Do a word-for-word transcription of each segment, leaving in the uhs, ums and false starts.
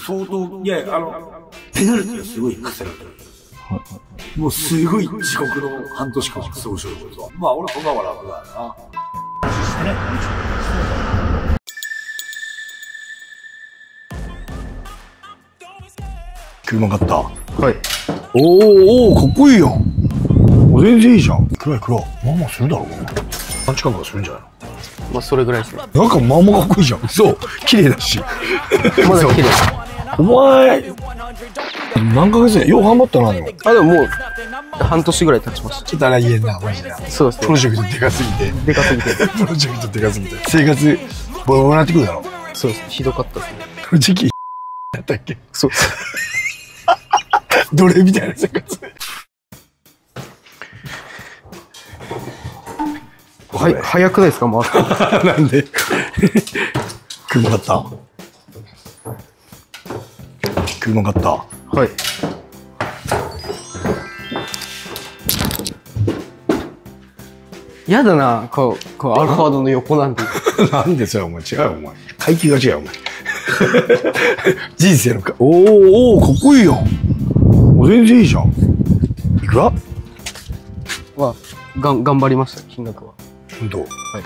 相当、いや、あの、ペナルティがすごい課せられてる。もうすごい地獄の半年間を過ごしようとことは。まあ俺そんなは楽だな。車買った。はい。おーおー、かっこいいやん。全然いいじゃん。暗い暗い。まあまあするだろうな。何時間かするんじゃないの？ まあそれぐらいですね。 なんかまあまあかっこいいじゃん。そう。綺麗だし。 まだ綺麗。 お前、何ヶ月やよう頑張ったな、でも。 あ、でももう、半年ぐらい経ちました。 ちょっとあら言えんな、マジで。 そうですね。 プロジェクトでかすぎて。 でかすぎて。 プロジェクトでかすぎて。生活、ボロボロなってくるだろ。 そうです。ひどかったですね。 この時期、だったっけ？ そうです。 奴隷みたいな生活。 はい、早くないですか、回すの。 なんで車買った。車買った。はい。 やだな、こう、こうアルファードの横なんて。 なんでそれお前違うよ、お前。階級が違うよ、お前。人生のか、おーおー、かっこいいやん。全然いいじゃん。いくらは、がん、頑張りました、金額は。 ほんと？はい。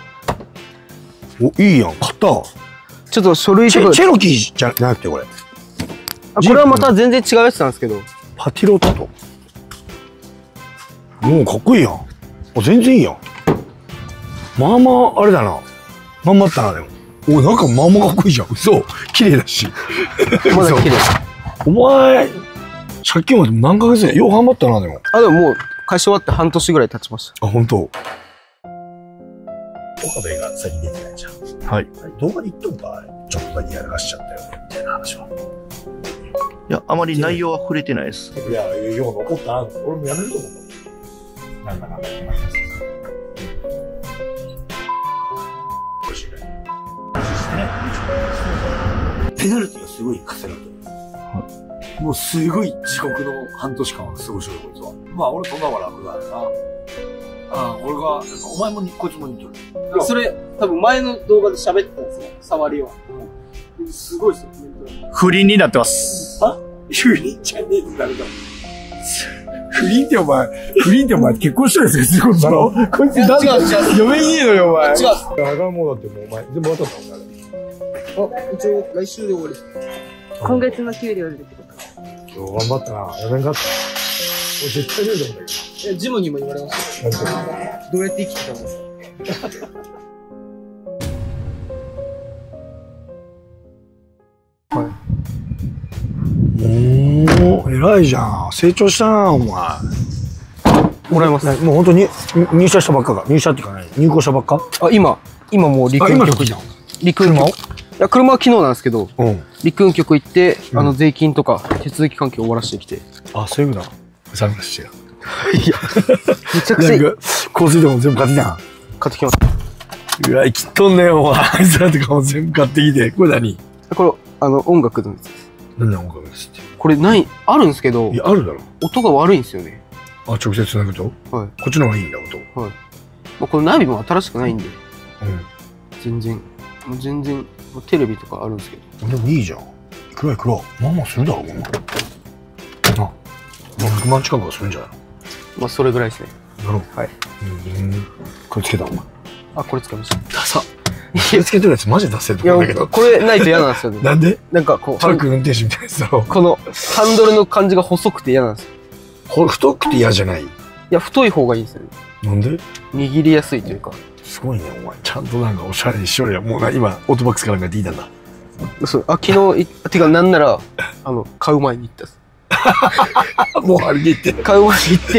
お、いいやん、買った。 ちょっと書類とか。 チェロキーじゃなくて、これ。 あ、これはまた全然違うやつなんですけど。 パティロタと。もうかっこいいやん。あ、全然いいやん。まあまあ、あれだな。頑張ったな、でも。お、なんかまあまあかっこいいじゃん。嘘。綺麗だし。 まだ綺麗。 お前、借金まで何ヶ月やよう頑張ったな、でも。 あ、でももう、会社終わって半年ぐらい経ちました。 あ、本当。岡部が先に出てないじゃん。はい。動画に言っとんか、ちょっとだけやらかしちゃったよね、みたいな話は。 いや、あまり内容は触れてないです。 いや、よう残ったな。俺もやめると思う。なんだかんだ言いました。ペナルティがすごい課せられてる。もうすごい地獄の半年間を過ごしようこいつは。まあ俺そんなは楽だよな。ああ、俺が、お前もこいつも似てる。 それ、多分前の動画で喋ってたんですよ。触りは。うん、すごいですよ、コメント。 不倫になってます。 は？不倫じゃねえって誰だ。不倫ってお前、不倫ってお前結婚したやつがすることだろ。こいつ誰だ？嫁いねえのよ、お前。違う。だからもうだってもうお前、全部渡ったもんね。 あ、一応来週で終わりです。 今月の給料でってこと。 今日頑張ったな。やめんかった。俺絶対出ると思うんだけど。 え、ジムにも言われました。どうやって生きてたんですか？はい。 おー、偉いじゃん。成長したな、お前。 もらいます。 もう本当に入社したばっかか。入社っていうかね、入校したばっか？ あ、今、今もう陸運局じゃん。陸運局。いや、車は昨日なんですけど、うん、陸運局行って、うん、あの、税金とか手続き関係終わらしてきて。 あ、そういうことだ。サングラスしてよ。 いや、めちゃくちゃいい。 香水とかも全部買ってきたん？ 買ってきました。 うわ、生きとんねよ、お前。あいつらとかも全部買ってきて。これ何？ これ、あの、音楽のやつです。 何だ音楽ですって。 これない、あるんですけど。 いや、あるだろ。 音が悪いんですよね。 あ、直接繋ぐと？はい。こっちの方がいいんだ、音。はい。 まあ、このナビも新しくないんで。うん。全然。もう全然、もうテレビとかあるんですけど。 でもいいじゃん。いくらいくら。まあまあするだろ、こんな。あ、ごひゃくまん近くはするんじゃないの？ まあ、それぐらいですね。 なるほど。 はい。 うん。これつけたお前。 あ、これつけました。 ダサ。これつけてるやつマジでダセえと思うんだけど。 これないと嫌なんですよね。 なんで？ なんかこう。 トラック運転手みたいなやつだろ。 この、ハンドルの感じが細くて嫌なんですよ。 ほ太くて嫌じゃない？いや、太い方がいいですよね。 なんで？ 握りやすいというか。 すごいね、お前。ちゃんとなんかおしゃれにしようよ。もうな、今、オートバックスからなんか聞いたんだ。 そう、あ、昨日、てかなんなら、あの、買う前に行ったっす。 もう張り切って。 買う前に行って、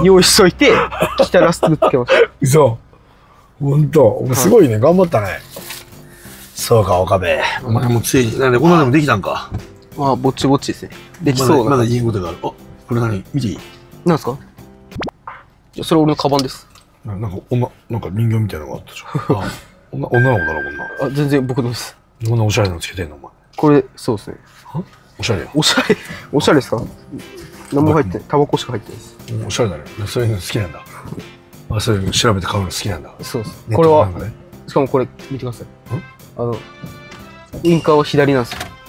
用意しといて、来たらすぐつけました。 嘘。ほんと。お前すごいね。頑張ったね。そうか、岡部。お前もついに。なんで、こんなでもできたんか。 まあ、ぼちぼちですね。できそうな。 まだ言いことがある。あ、これ何？見ていい？ なんですか？いや、それ俺のカバンです。 ななんか、女、なんか人形みたいなのがあったじゃん。あ、女、女の子だろ、こんな。 あ、全然僕のです。 こんなおしゃれなのつけてんの、お前。 これ、そうですね。 おしゃれ。 おしゃれ、おしゃれですか？何も入ってない。タバコしか入ってないです。 おしゃれだね。そういうの好きなんだ。あ、そういうの調べて買うの好きなんだ。 そうです。これは、しかもこれ、見てください。あの、ウインカーは左なんですよ。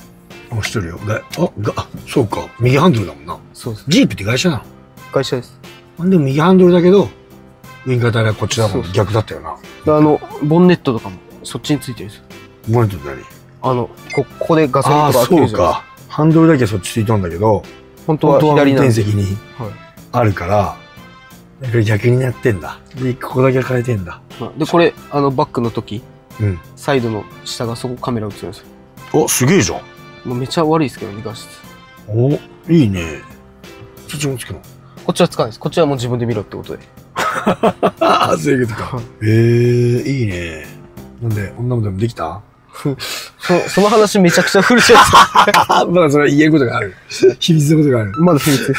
あ、知ってるよ。で、あ、が、あ、そうか。右ハンドルだもんな。 そうです。 ジープって会社なの？ 会社です。 なんで右ハンドルだけど、ウインカータイヤこっちだもん。逆だったよな。 あの、ボンネットとかも、そっちについてるんですよ。 ボンネットって何？ あの、こ、ここでガソリンとか開けるじゃないですか。 そうか。ハンドルだけそっちついとんだけど、 本当は左なんで。 運転席にあるから、これ逆になってんだ。で、ここだけ変えてんだ。 で、これ、あの、バックの時、 うん。 サイドの下がそこカメラ映るんですよ。 お、すげえじゃん。 もうめっちゃ悪いですけどね、画質。 お、いいね。そっちもつくの？ こっちはつかないです。こっちはもう自分で見ろってことで。 ああ、そういうことか。ええ、いいね。なんで、女もでもできた？ そその話めちゃくちゃ古いじゃないですか。 まだそれは言えることがある。秘密のことがある。 まだ秘密です。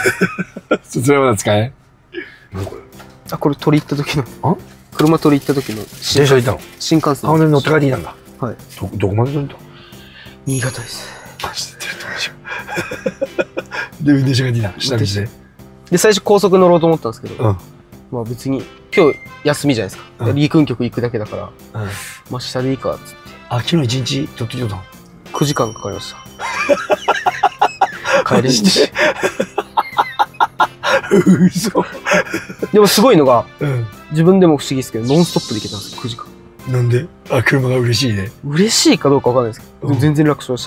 それはまだ使え？何これ？ あ、これ取り行った時の。 あ？ 車取り行った時の。 電車行ったの？ 新幹線。 あ、俺乗って帰ってきたんだ。 はい。 ど、どこまで乗った？ 新潟です。 あ、知ってると思うじゃん。で、運転手がいいな。下道で。 で、最初高速乗ろうと思ったんですけど、 うん。 まあ別に、今日休みじゃないですか。 うん、 リークン局行くだけだから、 うん。 まあ下でいいか、つって。 あ、昨日一日取ってきたの？ くじかんかかりました。帰り道。 嘘。 でもすごいのが、 うん。 自分でも不思議ですけど、ノンストップで行けたんですよ、くじかん。 なんで？あ、車が嬉しいね。 嬉しいかどうかわかんないですけど、 うん、 全然楽しました。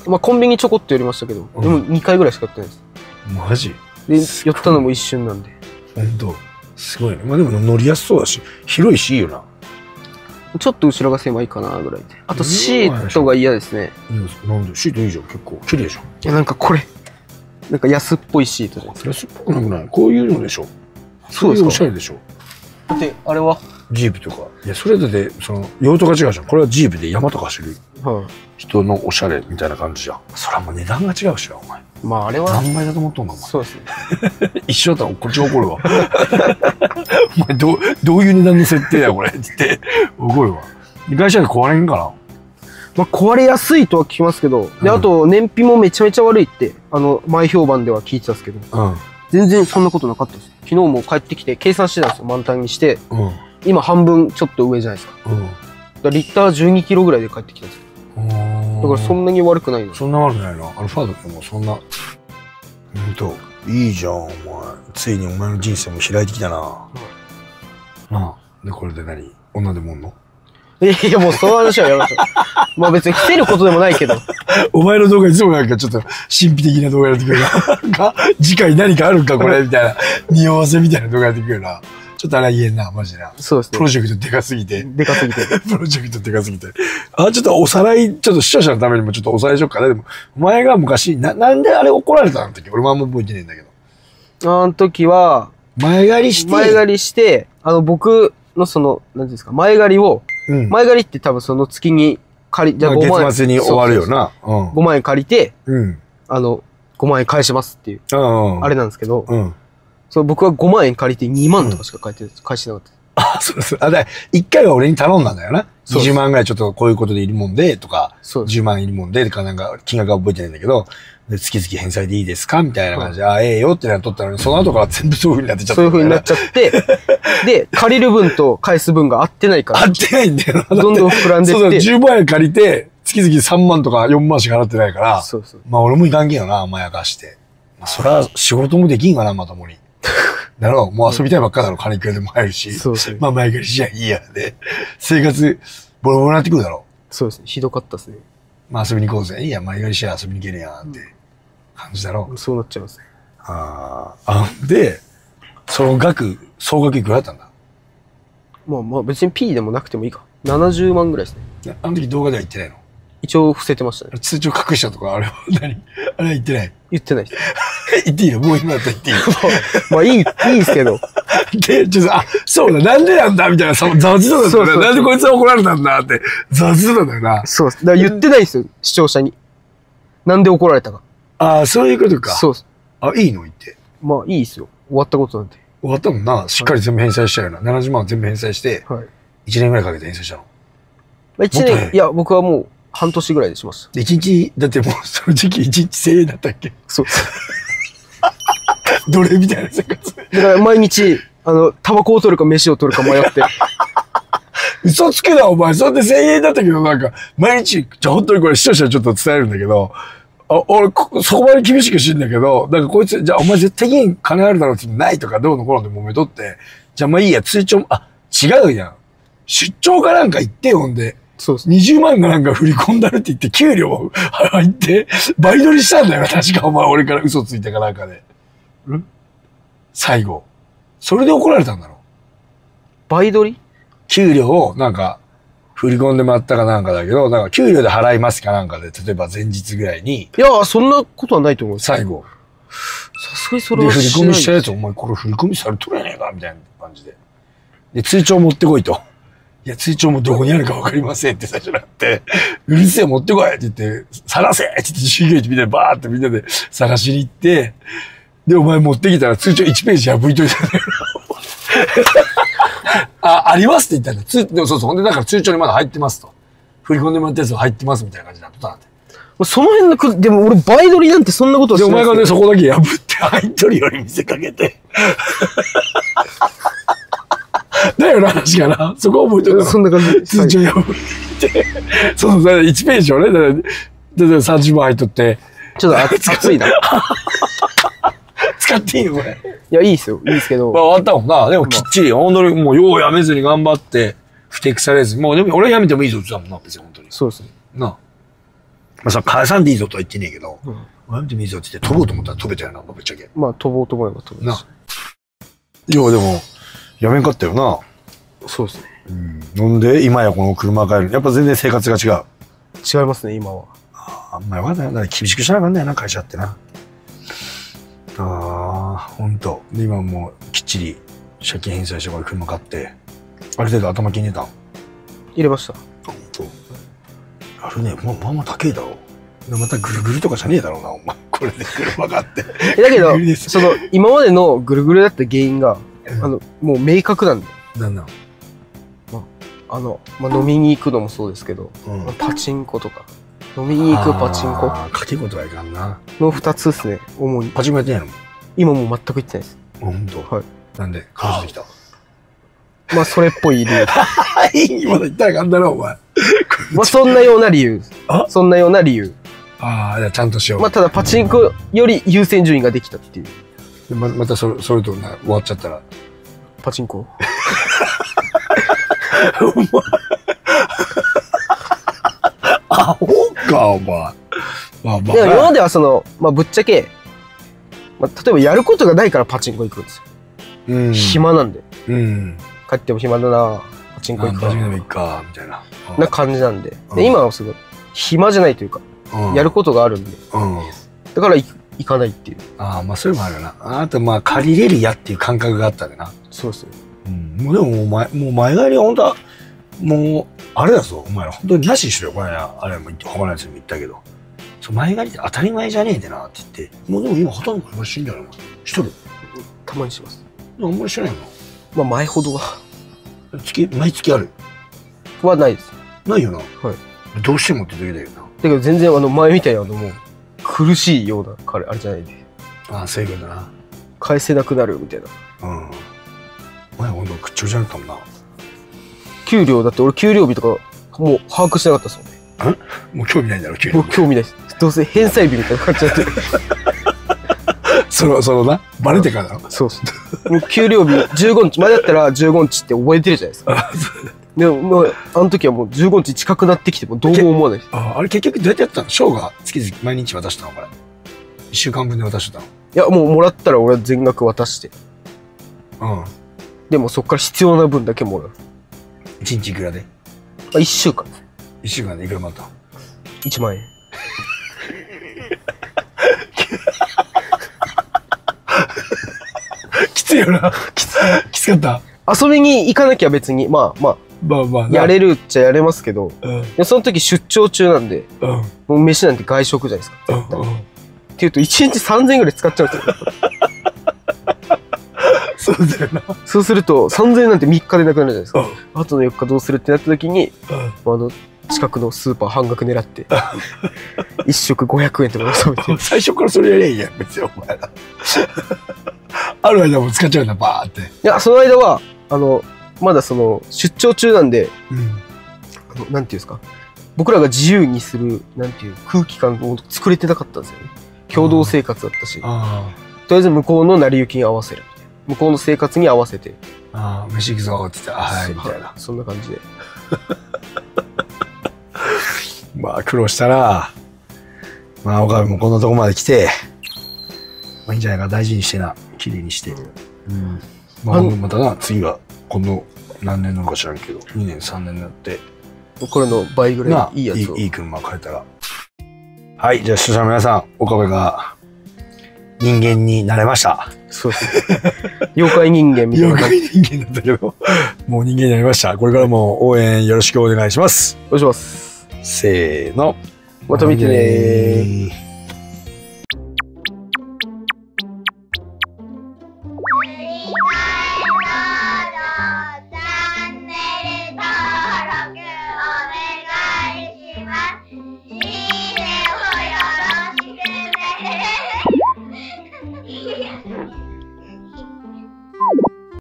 まあコンビニちょこっと寄りましたけど、 うん、 でもにかいぐらいしか寄ってないです。 マジ？ で、寄ったのも一瞬なんで。 ほんと。すごいね。まあでも乗りやすそうだし、広いしいいよな。 ちょっと後ろが狭いかなぐらいで。あとシートが嫌ですね。 いや、なんでシートいいじゃん、結構。綺麗じゃん。いや、なんかこれ、なんか安っぽいシートじゃないですか。 安っぽくなくない？こういうのでしょ。 そうですか。 おしゃれでしょ。 だって、あれはジープとか。いや、それだって、その、用途が違うじゃん。これはジープで山とか走る人のおしゃれみたいな感じじゃん。それはもう値段が違うしよ、お前。 まあ、あれは。 何倍だと思っとんのお前。 そうですね。 一緒だったらこっち怒るわ。お前、どう、どういう値段の設定だよ、これ。って言って、怒るわ。会社で壊れんかな？ まあ、壊れやすいとは聞きますけど、で、あと、燃費もめちゃめちゃ悪いって、あの、前評判では聞いてたんですけど、うん、全然そんなことなかったです。昨日も帰ってきて、計算してたんですよ、満タンにして。うん、今、半分ちょっと上じゃないですか。うん、だからリッターじゅうにキロぐらいで帰ってきたんですよ。だからそんなに悪くないの。 そんな悪くないな。アルファードってもうそんな。ほんと、いいじゃん、お前。ついにお前の人生も開いてきたな。うん、なあ。で、これで何？女でもおんの？ いや、もうその話はやめましょう。まあ別に来てることでもないけど。 お前の動画いつもなんかちょっと神秘的な動画やってくるな。次回何かあるんかこれみたいな。匂わせみたいな動画やってくるな。ちょっとあれは言えんな、マジな。 そうですね。 プロジェクトでかすぎて。 でかすぎて。 プロジェクトでかすぎて。あ、ちょっとおさらい、ちょっと視聴者のためにもちょっとおさらいしようかな。でも、お前が昔、な、なんであれ怒られたんだっけ？俺もあんま覚えてねえんだけど。 あの時は、 前借りして。 前借りして、あの僕のその、なんていうんですか、前借りを、うん、前借りって多分その月に借り、じゃあごまんえん。 月末に終わるよな。 そうそうそう、うん、ごまんえん借りて、うん、あの、ごまんえん返しますっていう、うん、あれなんですけど、うん、そう僕はごまんえん借りてにまんとかしか返って、うん、返してなかった。 あ、そうそう。あ、だいっかいは俺に頼んだんだよな。にじゅうまんぐらいちょっとこういうことでいるもんで、とか、じゅうまんいるもんで、とかなんか金額は覚えてないんだけど、で月々返済でいいですかみたいな感じで、うん、あ、ええよってなっとったのに、その後から全部そういう風になってちゃった。 そういう風になっちゃって、で、借りる分と返す分が合ってないから。 合ってないんだよな。 どんどん膨らんでって。 そうそう、じゅうまんえん借りて、月々さんまんとかよんまんしか払ってないから、そうそう、まあ俺もいかんけんよな、甘やかして。まあ、そりゃ仕事もできんかな、まともに。だろう、もう遊びたいばっかだろ、金くれでも入るし。そうそう。まあ前借りしちゃいいやで。生活、ボロボロになってくるだろう。 そうですね。ひどかったですね。 まあ遊びに行こうぜ。いいや、前借りしや遊びに行けねえや、って感じだろう。 そうなっちゃいますね。 ああ。あ、で、その額、総額いくらだったんだ？ まあまあ別に P でもなくてもいいか。ななじゅうまんぐらいですね。 あの時動画では言ってないの？ 一応伏せてましたね。 通帳隠したとか、あれは何？あれは言ってない？ 言ってないです。 言っていいの？もう今だったら言っていいの？ まあいい、いいですけど。 で、ちょっと、あ、そうだ、なんでなんだみたいな、雑談だったよな。なんでこいつは怒られたんだって、雑談だよな。 そうです。だから言ってないですよ、視聴者に。なんで怒られたか。 ああ、そういうことか。 そうです。 あ、いいの言って。 まあいいですよ。終わったことなんて。 終わったもんな。しっかり全部返済しちゃうよな。ななじゅうまん全部返済して、はい。いちねんぐらいかけて返済したの。 いちねん、いや、僕はもう半年ぐらいでしました。 いちにち、だってもうその時期いちにちせんえんだったっけ？ そう。 奴隷みたいな生活。 だから毎日、あの、タバコを取るか飯を取るか迷って。 嘘つけな、お前。そんでせんえんだったけど、なんか、毎日、じゃあ本当にこれ視聴者にちょっと伝えるんだけど、あ俺こ、そこまで厳しくしんだけど、なんかこいつ、じゃあお前絶対に金あるだろうってないとかどうのこうので揉めとって、じゃあまあいいや、通帳、あ、違うやん。出張かなんか行ってよ、ほんで。 そうです。 にじゅうまんかなんか振り込んだるって言って、給料入って、倍取りしたんだよ、確かお前俺から嘘ついてかなんかで。ん最後。それで怒られたんだろ。 倍取り給料をなんか、振り込んでもらったかなんかだけど、なんか給料で払いますかなんかで、例えば前日ぐらいに。 いや、そんなことはないと思う。 最後。 さすがにそれで、 は振り込みしたやつ、 しお前これ振り込みされとるやねえかみたいな感じで。で、通帳持ってこいと。いや、通帳もどこにあるかわかりませんって最初になって、うるせえ持ってこいって言って、探せって言って、従業員みんなでバーってみんなで探しに行って、で、お前持ってきたら通帳いちページ破いといたんだよ。あ、ありますって言ったんだ。つ、でもそうそう。ほんで、だから通帳にまだ入ってますと。振り込んでもらったやつが入ってますみたいな感じになったんで。 その辺のく、でも俺倍取りなんてそんなことはで、 しないですお前がね、そこだけ破って入っとるように見せかけて。だよな、話かな。そこ覚えてる。 そんな感じ。 通帳破って。そうそう、いちページをね、だからださんじゅうまん入っとって。 ちょっと熱熱いな。 使っていいのこれ。 いや、いいですよ。いいですけど。 まあ、終わったもんな。でもきっちり、本当にもう、ようやめずに頑張って、不適されず。もう、でも俺はやめてもいいぞって言ってたもんな、別に本当に。 そうですね。 なあ。まあさ、返さんでいいぞとは言ってねえけど、 うん、 やめてもいいぞって言って飛ぼうと思ったら飛べたよな、ぶっちゃけ。 まあ、飛ぼうと思えば飛ぶなあ。いや、でも、やめんかったよな。 そうですね。 うん。なんで、今やこの車帰る。やっぱ全然生活が違う。 違いますね、今は。 あんまよかったよ。だから厳しくしなあかんだよな、会社ってな。ああ、ほんと。で、今もうきっちり借金返済してこれ車買って、ある程度頭金入れたん。 入れました。 ほんと。やるね。まあまあまあ高いだろう。またぐるぐるとかじゃねえだろうな、お前。これで車買って。 だけどぐるぐるです、 その、今までのぐるぐるだった原因が、あの、もう明確なんで。 なんなんあの、まあ、飲みに行くのもそうですけど、 うん。 パチンコとか。飲みに行くパチンコああ、かけことはいかんな。 の二つですね、主に。 パチンコやってんやろ今もう全く行ってないです。 ほんと。 はい。 なんで、彼女できた。 まあ、それっぽい理由。 はい、まだ言ったらあかんだろ、お前。 まあ、そんなような理由。 あそんなような理由。 ああ、じゃあちゃんとしよう。 まあ、ただパチンコより優先順位ができたっていう。 でままたそれ、それとな終わっちゃったら。 パチンコ。 お前。アホか、お前。まあまあ。 でも今まではその、まあ、ぶっちゃけ、まあ、例えばやることがないからパチンコ行くんですよ。 うん。 暇なんで。 うん。 帰っても暇だな、パチンコ行くかパチンコでもいいか、みたいな。 な感じなんで。 うんで、今はすごい、暇じゃないというか、 うんやることがあるんで。 うん。 だから行行かないっていう。 ああ、まあそれもあるな。あとまあ借りれるやっていう感覚があったでな。 そうですね。 うん。もうでももう前、もう前帰りは本当は、もう、あれだぞ、お前ら本当になしにしろよ。これあれも言って、他のやつにも言ったけど。そう、前帰りって当たり前じゃねえでなって言って。もうでも今ほとんど今死んじゃうの。しとる。 たまにします。 あんまりしてないの。 まあ、前ほどは、 月、毎月ある。 はないです。 ないよな。 はい。 どうしてもって時だよな。 だけど全然あの前みたいなのもう苦しいような彼あれじゃないんでああ、そういうことだな。 返せなくなるみたいな。 うん。お前ほんと口調じゃなかったもんな。 給料だって俺給料日とかもう把握してなかったですもんね。 もう興味ないんだろ、給料もう。興味ないです。どうせ返済日みたいな感じになってる。 その、そのな、バレてからだろ。 そうそう。もう給料日じゅうごにち、前だったらじゅうごにちって覚えてるじゃないですか。でも、もう、あの時はもうじゅうごにち近くなってきてもどうも思わないです。 ああれ結局どうやってやったの？ショーが月々毎日渡したのこれ。一週間分で渡してたいや、もうもらったら俺は全額渡して。 の？ でもそっから必要な分だけもらう。 うん。一日いくらで？ あ、いっしゅうかんです。 一週間でいくらもらったの？ いちまんえん。 きついよな。きつ、きつかった。 遊びに行かなきゃ別に、まあままあまああ、やれるっちゃやれますけど、 うん。 でその時出張中なんで、 うん。 もう飯なんて外食じゃないですか。 うん。 っていうといちにちさんぜんえんぐらい使っちゃうんですよ。 そうだよな。 そうするとさんぜんえんなんてみっかでなくなるじゃないですか。 うん。 あとのよっかどうするってなった時に、 うん。 あの、近くのスーパー半額狙って、一食ごひゃくえんとか食べて。 最初からそれやりゃいいやん、別にお前ら。ある間も使っちゃうんだ、バーって。 いや、その間は、あの、 まだその、出張中なんで、 うん。 あのなんていうんですか、僕らが自由にする、なんていう空気感を作れてなかったんですよね。共同生活だったし、とりああえず向こうの成り行きに合わせるみたいな。向こうの生活に合わせて。 あ、ああ、飯行くぞって言って、あはい、みたいな。 そんな感じで。 まあ、苦労したな。まあ、岡部もこんなとこまで来て、まあいいんじゃないか、大事にしてな。綺麗にして。うん。まあ、 あのまたな、次は、今度、何年なのか知らんけど、にねん、さんねんになって、 これの倍ぐらないいいやつを。 いい車買えたら。はい、じゃあ視聴者の皆さん、岡部が人間になれました。 そうですね。妖怪人間みたいな妖感じ。 怪人間だったけど、もう人間になりました。これからも応援よろしくお願いします。 お願いします。 せーの。 また見てねー。 ー。